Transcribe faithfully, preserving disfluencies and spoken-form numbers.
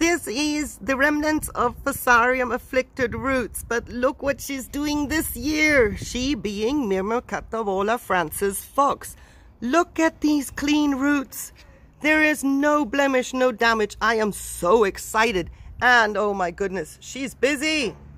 This is the remnants of Fusarium afflicted roots, but look what she's doing this year. She being Myrmecatavola Frances Fox. Look at these clean roots. There is no blemish, no damage. I am so excited. And oh my goodness, she's busy.